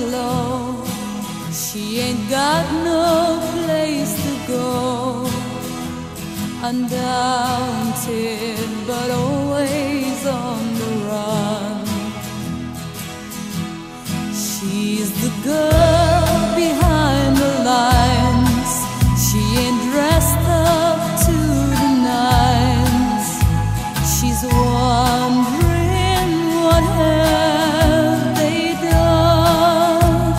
slow. She ain't got no place to go. Undaunted, but always on the run. She's the girl behind the lines. She ain't dressed up to the nines. She's wondering what have they done.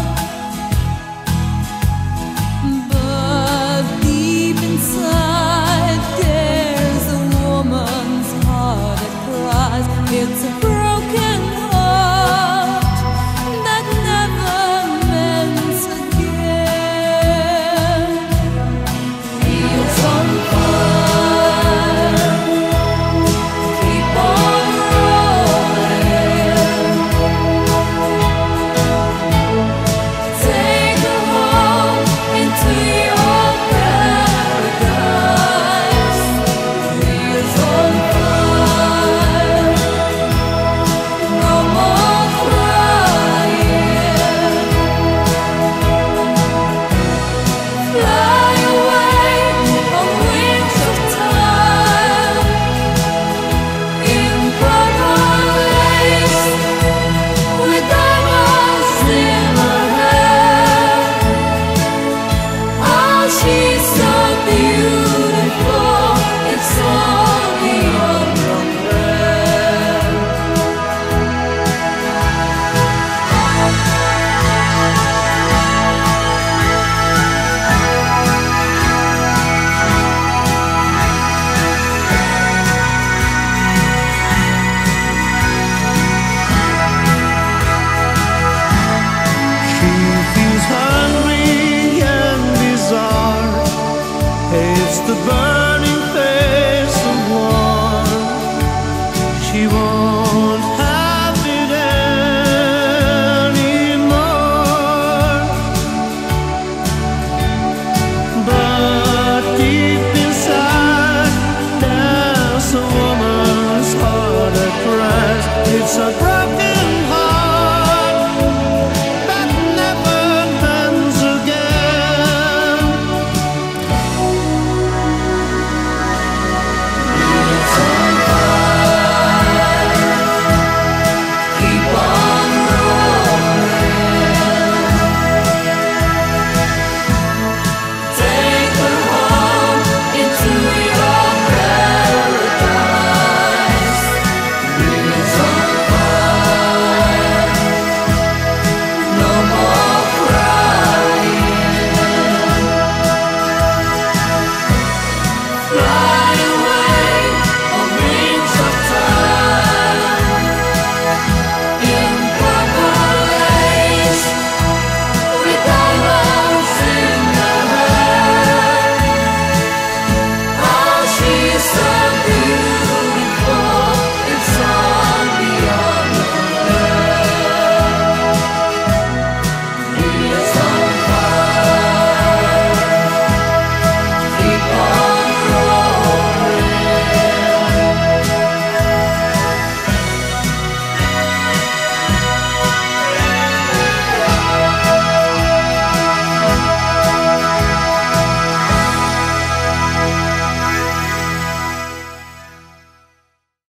But deep inside there's a woman's heart that cries. It's a broken heart that never meant again. Feels on fire, keep on rolling. Take her home into your paradise. Feels on fire, no more crying. Fly away on wings of time, in purple lace, with diamonds in her hair. Oh, she's so beautiful, it's all beyond compare. She feels hungry and bizarre. It's the burning face of war. She won't have it anymore. But deep inside, there's a woman's heart that cries. It's a